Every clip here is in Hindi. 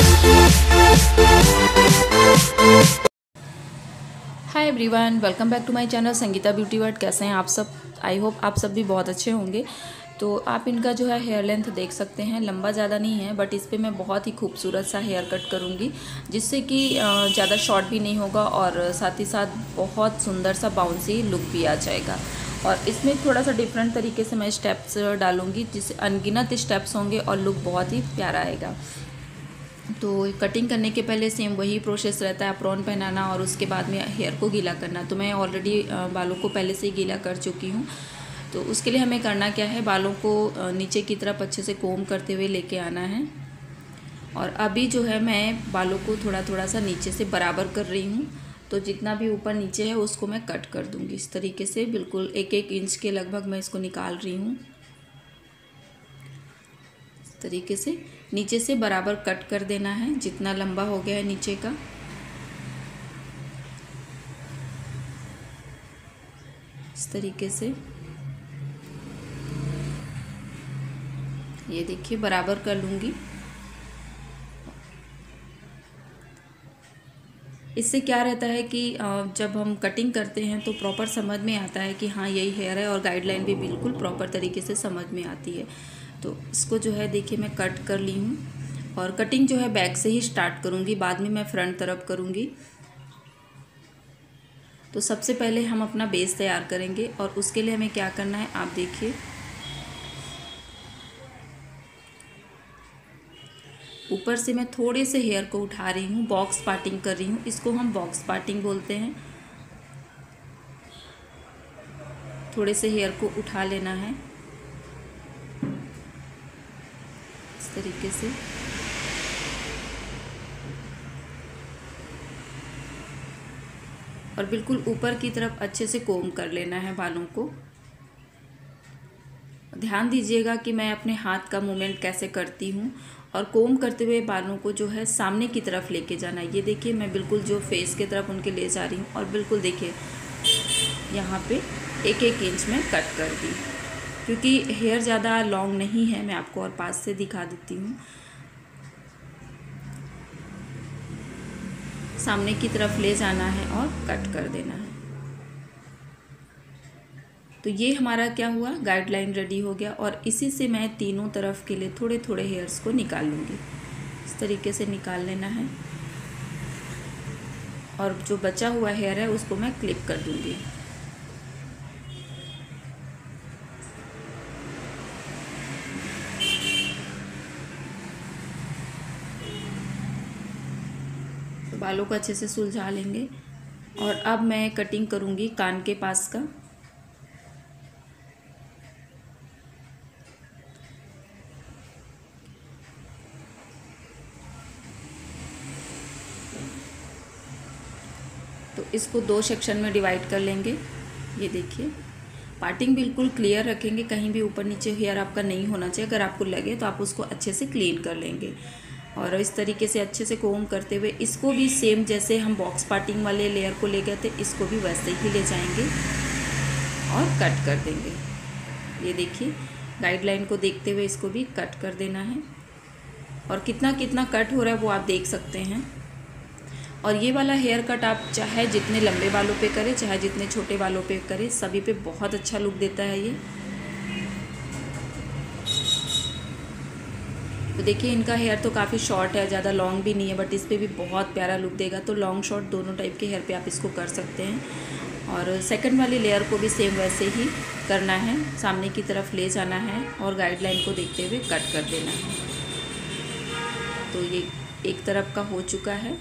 Hi everyone, welcome back to my channel Sangeeta beauty world. कैसे हैं आप सब? आई होप आप सब भी बहुत अच्छे होंगे। तो आप इनका जो है हेयर लेंथ देख सकते हैं, लंबा ज़्यादा नहीं है, बट इस पे मैं बहुत ही खूबसूरत सा हेयर कट करूँगी, जिससे कि ज़्यादा शॉर्ट भी नहीं होगा और साथ ही साथ बहुत सुंदर सा बाउंसी लुक भी आ जाएगा। और इसमें थोड़ा सा डिफरेंट तरीके से मैं स्टेप्स डालूँगी, जिससे अनगिनत स्टेप्स होंगे और लुक बहुत ही प्यारा आएगा। तो कटिंग करने के पहले सेम वही प्रोसेस रहता है, अप्रॉन पहनाना और उसके बाद में हेयर को गीला करना। तो मैं ऑलरेडी बालों को पहले से ही गीला कर चुकी हूँ। तो उसके लिए हमें करना क्या है, बालों को नीचे की तरफ अच्छे से कोम करते हुए लेके आना है। और अभी जो है मैं बालों को थोड़ा थोड़ा सा नीचे से बराबर कर रही हूँ। तो जितना भी ऊपर नीचे है उसको मैं कट कर दूँगी इस तरीके से, बिल्कुल 1-1 इंच के लगभग मैं इसको निकाल रही हूँ। इस तरीके से नीचे से बराबर कट कर देना है, जितना लंबा हो गया है नीचे का। इस तरीके से ये देखिए बराबर कर लूँगी। इससे क्या रहता है कि जब हम कटिंग करते हैं तो प्रॉपर समझ में आता है कि हाँ यही हेयर है, और गाइडलाइन भी बिल्कुल प्रॉपर तरीके से समझ में आती है। तो इसको जो है देखिए मैं कट कर ली हूँ, और कटिंग जो है बैक से ही स्टार्ट करूँगी, बाद में मैं फ्रंट तरफ करूँगी। तो सबसे पहले हम अपना बेस तैयार करेंगे, और उसके लिए हमें क्या करना है आप देखिए। ऊपर से मैं थोड़े से हेयर को उठा रही हूँ, बॉक्स पार्टिंग कर रही हूँ, इसको हम बॉक्स पार्टिंग बोलते हैं। थोड़े से हेयर को उठा लेना है इस तरीके से। और बिल्कुल ऊपर की तरफ अच्छे से कोम कर लेना है बालों को। ध्यान दीजिएगा कि मैं अपने हाथ का मूवमेंट कैसे करती हूँ, और कोम करते हुए बालों को जो है सामने की तरफ लेके जाना है। ये देखिए मैं बिल्कुल जो फेस की तरफ उनके ले जा रही हूँ, और बिल्कुल देखिए यहाँ पे 1-1 इंच में कट कर दी, क्योंकि हेयर ज़्यादा लॉन्ग नहीं है। मैं आपको और पास से दिखा देती हूँ। सामने की तरफ ले जाना है और कट कर देना है। तो ये हमारा क्या हुआ, गाइडलाइन रेडी हो गया। और इसी से मैं तीनों तरफ के लिए थोड़े थोड़े हेयर्स को निकाल लूँगी। इस तरीके से निकाल लेना है, और जो बचा हुआ हेयर है उसको मैं क्लिप कर दूँगी। तो बालों को अच्छे से सुलझा लेंगे। और अब मैं कटिंग करूँगी कान के पास का। तो इसको 2 सेक्शन में डिवाइड कर लेंगे। ये देखिए पार्टिंग बिल्कुल क्लियर रखेंगे, कहीं भी ऊपर नीचे हेयर आपका नहीं होना चाहिए। अगर आपको लगे तो आप उसको अच्छे से क्लीन कर लेंगे। और इस तरीके से अच्छे से कोम करते हुए इसको भी सेम जैसे हम बॉक्स पार्टिंग वाले लेयर को ले गए थे, इसको भी वैसे ही ले जाएंगे और कट कर देंगे। ये देखिए गाइडलाइन को देखते हुए इसको भी कट कर देना है। और कितना कितना कट हो रहा है वो आप देख सकते हैं। और ये वाला हेयर कट आप चाहे जितने लंबे बालों पे करें, चाहे जितने छोटे बालों पे करें, सभी पे बहुत अच्छा लुक देता है ये। तो देखिए इनका हेयर तो काफ़ी शॉर्ट है, ज़्यादा लॉन्ग भी नहीं है, बट इस पर भी बहुत प्यारा लुक देगा। तो लॉन्ग शॉर्ट दोनों टाइप के हेयर पे आप इसको कर सकते हैं। और सेकंड वाली लेयर को भी सेम वैसे ही करना है, सामने की तरफ ले जाना है और गाइडलाइन को देखते हुए कट कर देना है। तो ये एक तरफ का हो चुका है,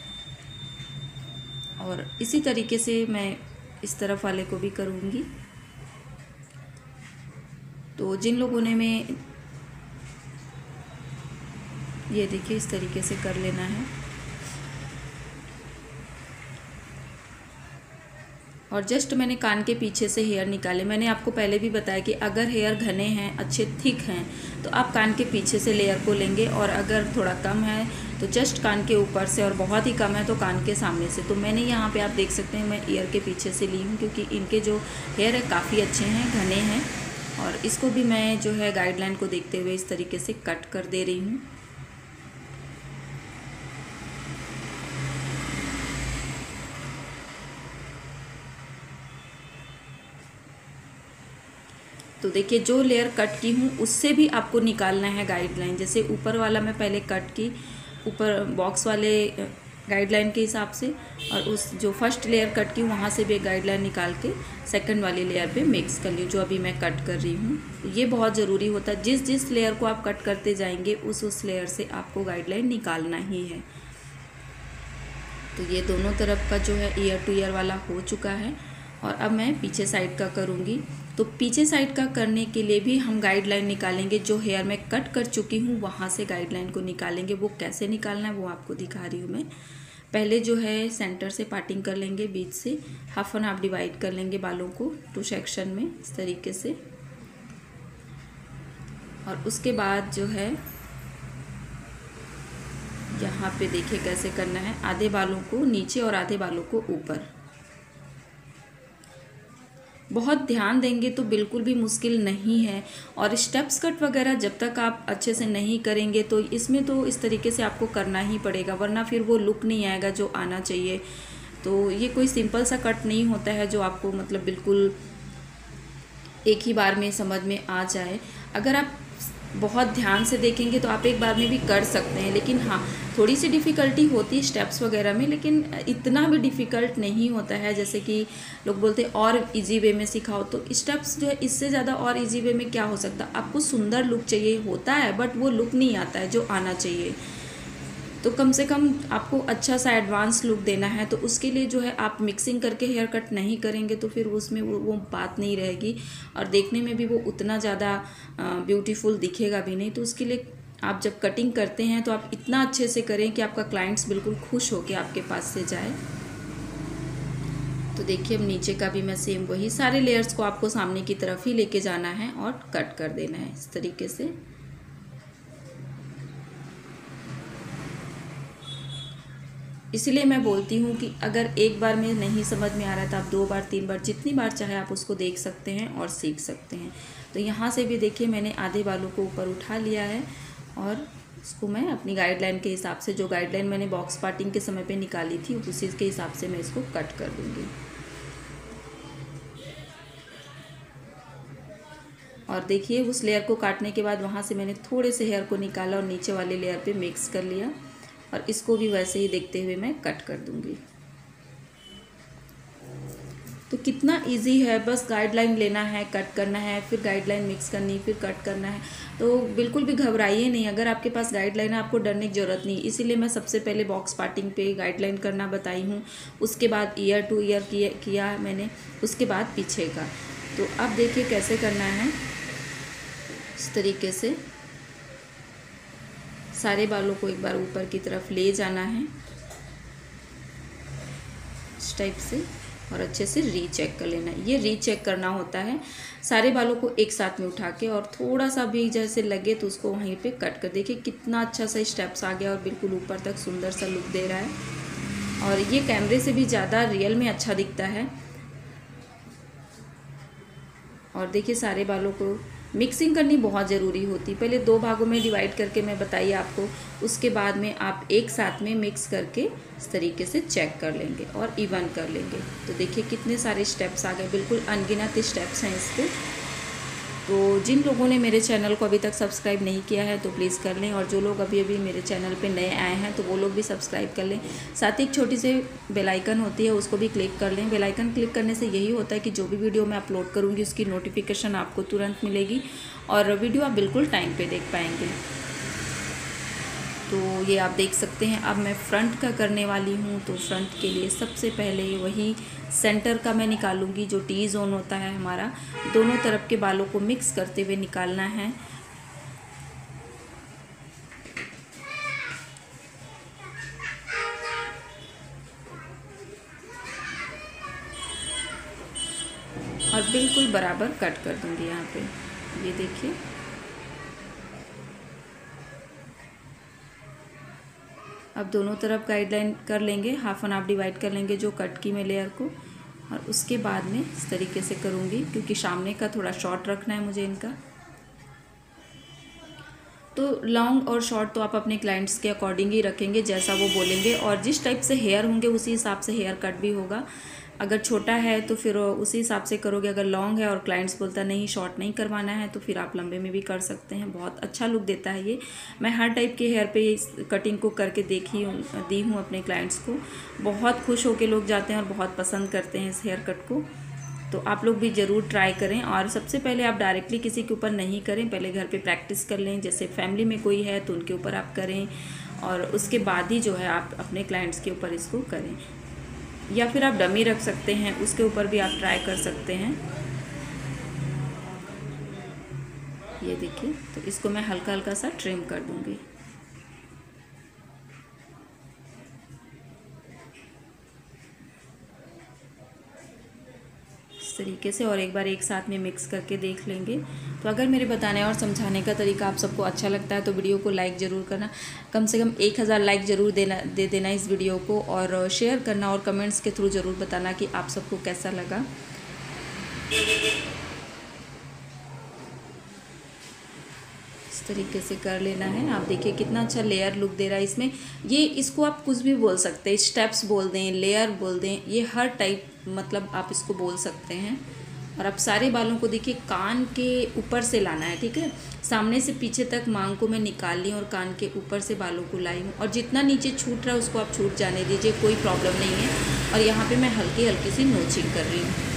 और इसी तरीके से मैं इस तरफ वाले को भी करूँगी। तो जिन लोगों ने में ये देखिए इस तरीके से कर लेना है। और जस्ट मैंने कान के पीछे से हेयर निकाले। मैंने आपको पहले भी बताया कि अगर हेयर घने हैं, अच्छे थिक हैं, तो आप कान के पीछे से लेयर को लेंगे, और अगर थोड़ा कम है तो जस्ट कान के ऊपर से, और बहुत ही कम है तो कान के सामने से। तो मैंने यहाँ पे आप देख सकते हैं मैं ईयर के पीछे से ली हूँ, क्योंकि इनके जो हेयर है काफ़ी अच्छे हैं, घने हैं। और इसको भी मैं जो है गाइडलाइन को देखते हुए इस तरीके से कट कर दे रही हूँ। तो देखिए जो लेयर कट की हूँ उससे भी आपको निकालना है गाइडलाइन। जैसे ऊपर वाला मैं पहले कट की ऊपर बॉक्स वाले गाइडलाइन के हिसाब से, और उस जो फर्स्ट लेयर कट की वहाँ से भी एक गाइडलाइन निकाल के सेकंड वाली लेयर पे मिक्स कर ली, जो अभी मैं कट कर रही हूँ। ये बहुत ज़रूरी होता है, जिस जिस लेयर को आप कट करते जाएंगे उस लेयर से आपको गाइडलाइन निकालना ही है। तो ये दोनों तरफ का जो है ईयर टू ईयर वाला हो चुका है, और अब मैं पीछे साइड का करूँगी। तो पीछे साइड का करने के लिए भी हम गाइडलाइन निकालेंगे, जो हेयर मैं कट कर चुकी हूँ वहाँ से गाइडलाइन को निकालेंगे। वो कैसे निकालना है वो आपको दिखा रही हूँ मैं। पहले जो है सेंटर से पार्टिंग कर लेंगे, बीच से हाफ एंड हाफ डिवाइड कर लेंगे बालों को 2 सेक्शन में इस तरीके से। और उसके बाद जो है यहाँ पे देखिए कैसे करना है, आधे बालों को नीचे और आधे बालों को ऊपर। बहुत ध्यान देंगे तो बिल्कुल भी मुश्किल नहीं है। और स्टेप्स कट वगैरह जब तक आप अच्छे से नहीं करेंगे तो इसमें तो इस तरीके से आपको करना ही पड़ेगा, वरना फिर वो लुक नहीं आएगा जो आना चाहिए। तो ये कोई सिंपल सा कट नहीं होता है जो आपको मतलब बिल्कुल एक ही बार में समझ में आ जाए। अगर आप बहुत ध्यान से देखेंगे तो आप एक बार में भी कर सकते हैं, लेकिन हाँ थोड़ी सी डिफ़िकल्टी होती है स्टेप्स वगैरह में, लेकिन इतना भी डिफ़िकल्ट नहीं होता है। जैसे कि लोग बोलते हैं और इजी वे में सिखाओ, तो स्टेप्स जो है इससे ज़्यादा और इजी वे में क्या हो सकता है। आपको सुंदर लुक चाहिए होता है, बट वो लुक नहीं आता है जो आना चाहिए। तो कम से कम आपको अच्छा सा एडवांस लुक देना है, तो उसके लिए जो है आप मिक्सिंग करके हेयर कट नहीं करेंगे तो फिर उसमें वो बात नहीं रहेगी, और देखने में भी वो उतना ज़्यादा ब्यूटीफुल दिखेगा भी नहीं। तो उसके लिए आप जब कटिंग करते हैं तो आप इतना अच्छे से करें कि आपका क्लाइंट्स बिल्कुल खुश होकर आपके पास से जाए। तो देखिए अब नीचे का भी मैं सेम वही सारे लेयर्स को आपको सामने की तरफ ही लेके जाना है और कट कर देना है इस तरीके से। इसलिए मैं बोलती हूँ कि अगर एक बार में नहीं समझ में आ रहा है तो आप 2 बार 3 बार जितनी बार चाहे आप उसको देख सकते हैं और सीख सकते हैं। तो यहाँ से भी देखिए मैंने आधे बालों को ऊपर उठा लिया है, और इसको मैं अपनी गाइडलाइन के हिसाब से, जो गाइडलाइन मैंने बॉक्स पार्टिंग के समय पे निकाली थी उसी के हिसाब से मैं इसको कट कर दूँगी। और देखिए उस लेयर को काटने के बाद वहाँ से मैंने थोड़े से हेयर को निकाला और नीचे वाले लेयर पे मिक्स कर लिया, और इसको भी वैसे ही देखते हुए मैं कट कर दूंगी। तो कितना इजी है, बस गाइडलाइन लेना है, कट करना है, फिर गाइडलाइन मिक्स करनी, फिर कट करना है। तो बिल्कुल भी घबराइए नहीं, अगर आपके पास गाइडलाइन है आपको डरने की ज़रूरत नहीं। इसीलिए मैं सबसे पहले बॉक्स पार्टिंग पे गाइडलाइन करना बताई हूँ, उसके बाद ईयर टू ईयर किया मैंने, उसके बाद पीछे का। तो अब देखिए कैसे करना है, इस तरीके से सारे बालों को एक बार ऊपर की तरफ ले जाना है इस टाइप से, और अच्छे से रीचेक कर लेना है। ये रीचेक करना होता है सारे बालों को एक साथ में उठा के, और थोड़ा सा भी जैसे लगे तो उसको वहीं पे कट कर। देखिए कितना अच्छा सा स्टेप्स आ गया और बिल्कुल ऊपर तक सुंदर सा लुक दे रहा है, और ये कैमरे से भी ज़्यादा रियल में अच्छा दिखता है। और देखिए सारे बालों को मिक्सिंग करनी बहुत ज़रूरी होती है। पहले 2 भागों में डिवाइड करके मैं बताइए आपको, उसके बाद में आप एक साथ में मिक्स करके इस तरीके से चेक कर लेंगे और इवन कर लेंगे। तो देखिए कितने सारे स्टेप्स आ गए, बिल्कुल अनगिनत स्टेप्स हैं इस पर। तो जिन लोगों ने मेरे चैनल को अभी तक सब्सक्राइब नहीं किया है तो प्लीज़ कर लें, और जो लोग अभी अभी मेरे चैनल पे नए आए हैं तो वो लोग भी सब्सक्राइब कर लें। साथ ही एक छोटी सी बेल आइकन होती है, उसको भी क्लिक कर लें। बेल आइकन क्लिक करने से यही होता है कि जो भी वीडियो मैं अपलोड करूँगी उसकी नोटिफिकेशन आपको तुरंत मिलेगी, और वीडियो आप बिल्कुल टाइम पर देख पाएंगे। तो ये आप देख सकते हैं। अब मैं फ्रंट का करने वाली हूँ, तो फ्रंट के लिए सबसे पहले वही सेंटर का मैं निकालूंगी, जो टी जोन होता है हमारा, दोनों तरफ के बालों को मिक्स करते हुए निकालना है। और बिल्कुल बराबर कट कर दूंगी यहाँ पे, ये देखिए। अब दोनों तरफ गाइडलाइन कर लेंगे, हाफ एंड हाफ डिवाइड कर लेंगे जो कट की मैं लेयर को, और उसके बाद में इस तरीके से करूँगी, क्योंकि सामने का थोड़ा शॉर्ट रखना है मुझे इनका। तो लॉन्ग और शॉर्ट तो आप अपने क्लाइंट्स के अकॉर्डिंग ही रखेंगे, जैसा वो बोलेंगे, और जिस टाइप से हेयर होंगे उसी हिसाब से हेयर कट भी होगा। अगर छोटा है तो फिर उसी हिसाब से करोगे, अगर लॉन्ग है और क्लाइंट्स बोलता नहीं शॉर्ट नहीं करवाना है तो फिर आप लंबे में भी कर सकते हैं। बहुत अच्छा लुक देता है ये। मैं हर टाइप के हेयर पे इस कटिंग को करके दी हूँ अपने क्लाइंट्स को। बहुत खुश होके लोग जाते हैं और बहुत पसंद करते हैं इस हेयर कट को। तो आप लोग भी ज़रूर ट्राई करें। और सबसे पहले आप डायरेक्टली किसी के ऊपर नहीं करें, पहले घर पे प्रैक्टिस कर लें। जैसे फैमिली में कोई है तो उनके ऊपर आप करें और उसके बाद ही जो है आप अपने क्लाइंट्स के ऊपर इसको करें। या फिर आप डमी रख सकते हैं, उसके ऊपर भी आप ट्राई कर सकते हैं। ये देखिए, तो इसको मैं हल्का हल्का सा ट्रिम कर दूंगी। इस तरीके से, और एक बार एक साथ में मिक्स करके देख लेंगे। तो अगर मेरे बताने और समझाने का तरीका आप सबको अच्छा लगता है तो वीडियो को लाइक ज़रूर करना। कम से कम 1000 लाइक ज़रूर दे देना इस वीडियो को, और शेयर करना और कमेंट्स के थ्रू ज़रूर बताना कि आप सबको कैसा लगा। इस तरीके से कर लेना है। आप देखिए कितना अच्छा लेयर लुक दे रहा है इसमें। ये इसको आप कुछ भी बोल सकते हैं, स्टेप्स बोल दें, लेयर बोल दें, ये हर टाइप मतलब आप इसको बोल सकते हैं। और आप सारे बालों को देखिए कान के ऊपर से लाना है, ठीक है। सामने से पीछे तक मांग को मैं निकाल ली और कान के ऊपर से बालों को लाई हूँ। और जितना नीचे छूट रहा है उसको आप छूट जाने दीजिए, कोई प्रॉब्लम नहीं है। और यहाँ पे मैं हल्की हल्की सी नोचिंग कर रही हूँ।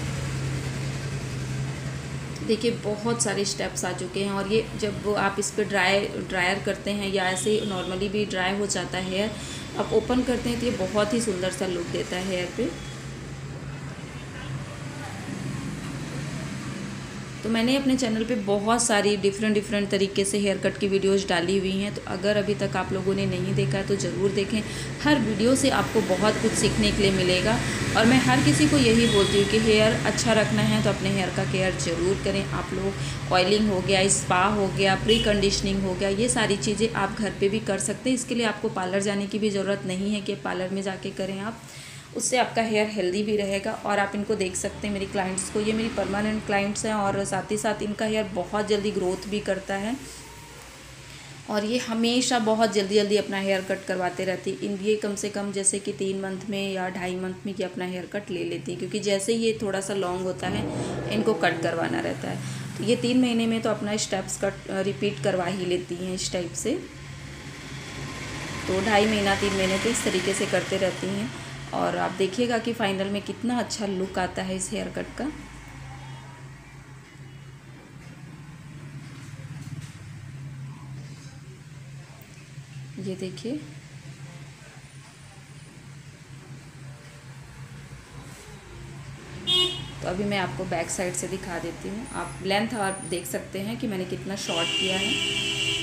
देखिए बहुत सारे स्टेप्स आ चुके हैं। और ये जब आप इस पर ड्रायर करते हैं या ऐसे नॉर्मली भी ड्राई हो जाता है हेयर, आप ओपन करते हैं तो ये बहुत ही सुंदर सा लुक देता है हेयर पे। तो मैंने अपने चैनल पे बहुत सारी डिफरेंट तरीके से हेयर कट की वीडियोस डाली हुई हैं। तो अगर अभी तक आप लोगों ने नहीं देखा है तो ज़रूर देखें। हर वीडियो से आपको बहुत कुछ सीखने के लिए मिलेगा। और मैं हर किसी को यही बोलती हूँ कि हेयर अच्छा रखना है तो अपने हेयर का केयर ज़रूर करें। आप लोग ऑयलिंग हो गया, स्पा हो गया, प्री कंडीशनिंग हो गया, ये सारी चीज़ें आप घर पर भी कर सकते हैं। इसके लिए आपको पार्लर जाने की भी ज़रूरत नहीं है कि पार्लर में जाके करें आप। उससे आपका हेयर हेल्दी भी रहेगा। और आप इनको देख सकते हैं मेरी क्लाइंट्स को, ये मेरी परमानेंट क्लाइंट्स हैं और साथ ही साथ इनका हेयर बहुत जल्दी ग्रोथ भी करता है। और ये हमेशा बहुत जल्दी अपना हेयर कट करवाते रहती है। ये कम से कम जैसे कि 3 मंथ में या 2.5 मंथ में ये अपना हेयर कट ले लेती है, क्योंकि जैसे ये थोड़ा सा लॉन्ग होता है इनको कट करवाना रहता है। तो ये 3 महीने में तो अपना स्टेप्स कट रिपीट करवा ही लेती हैं इस टाइप से। तो 2.5 महीना 3 महीने तो इस तरीके से करते रहती हैं। और आप देखिएगा कि फाइनल में कितना अच्छा लुक आता है इस हेयर कट का। ये देखिए, तो अभी मैं आपको बैक साइड से दिखा देती हूँ। आप लेंथ आप देख सकते हैं कि मैंने कितना शॉर्ट किया है।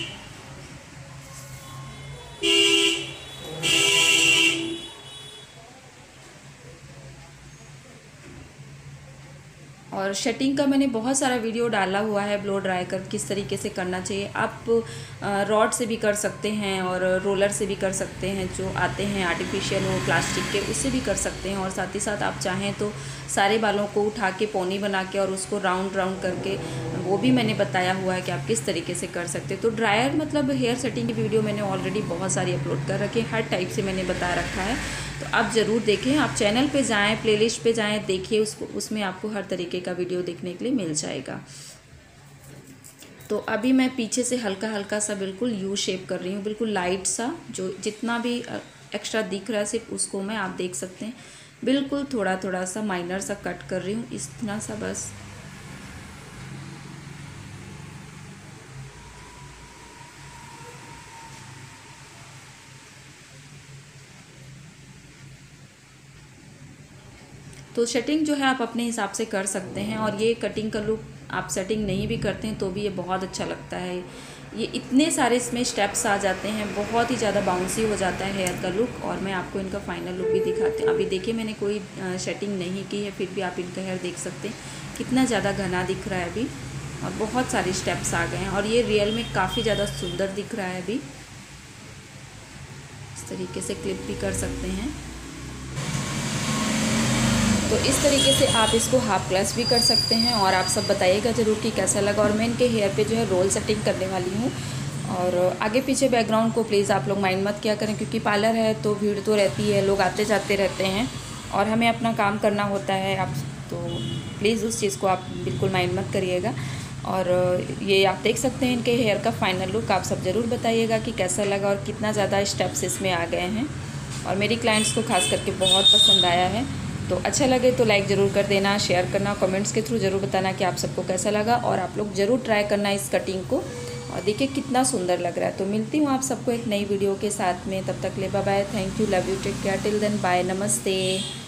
और शेटिंग का मैंने बहुत सारा वीडियो डाला हुआ है, ब्लो ड्राई कर किस तरीके से करना चाहिए। आप रॉड से भी कर सकते हैं और रोलर से भी कर सकते हैं, जो आते हैं आर्टिफिशियल वो प्लास्टिक के, उससे भी कर सकते हैं। और साथ ही साथ आप चाहें तो सारे बालों को उठा के पोनी बना के और उसको राउंड करके, वो भी मैंने बताया हुआ है कि आप किस तरीके से कर सकते हैं। तो ड्रायर मतलब हेयर सेटिंग की वीडियो मैंने ऑलरेडी बहुत सारी अपलोड कर रखी है, हर टाइप से मैंने बता रखा है। तो आप ज़रूर देखें। आप चैनल पे जाएं, प्लेलिस्ट पे जाएं, देखिए उसको, उसमें आपको हर तरीके का वीडियो देखने के लिए मिल जाएगा। तो अभी मैं पीछे से हल्का हल्का सा बिल्कुल यू शेप कर रही हूँ, बिल्कुल लाइट सा, जो जितना भी एक्स्ट्रा दिख रहा है सिर्फ उसको मैं, आप देख सकते हैं, बिल्कुल थोड़ा सा माइनर सा कट कर रही हूँ, इतना सा बस। तो सेटिंग जो है आप अपने हिसाब से कर सकते हैं। और ये कटिंग का लुक आप सेटिंग नहीं भी करते हैं तो भी ये बहुत अच्छा लगता है। ये इतने सारे इसमें स्टेप्स आ जाते हैं, बहुत ही ज़्यादा बाउंसी हो जाता है हेयर का लुक। और मैं आपको इनका फाइनल लुक भी दिखाती हूँ। अभी देखिए मैंने कोई सेटिंग नहीं की है, फिर भी आप इनका हेयर देख सकते हैं कितना ज़्यादा घना दिख रहा है अभी, और बहुत सारे स्टेप्स आ गए हैं। और ये रियल में काफ़ी ज़्यादा सुंदर दिख रहा है अभी। इस तरीके से क्लिप भी कर सकते हैं। तो इस तरीके से आप इसको हाफ क्लास भी कर सकते हैं। और आप सब बताइएगा ज़रूर कि कैसा लगा। और मैं इनके हेयर पे जो है रोल सेटिंग करने वाली हूँ। और आगे पीछे बैकग्राउंड को प्लीज़ आप लोग माइंड मत किया करें, क्योंकि पार्लर है तो भीड़ तो रहती है, लोग आते जाते रहते हैं और हमें अपना काम करना होता है। आप तो प्लीज़ उस चीज़ को आप बिल्कुल माइंड मत करिएगा। और ये आप देख सकते हैं इनके हेयर का फाइनल लुक। आप सब ज़रूर बताइएगा कि कैसा लगा और कितना ज़्यादा स्टेप्स इसमें आ गए हैं। और मेरी क्लाइंट्स को खास करके बहुत पसंद आया है। तो अच्छा लगे तो लाइक ज़रूर कर देना, शेयर करना, कमेंट्स के थ्रू ज़रूर बताना कि आप सबको कैसा लगा। और आप लोग ज़रूर ट्राई करना इस कटिंग को, और देखिए कितना सुंदर लग रहा है। तो मिलती हूँ आप सबको एक नई वीडियो के साथ में, तब तक ले bye bye, thank you, love you, take care, till then bye, नमस्ते।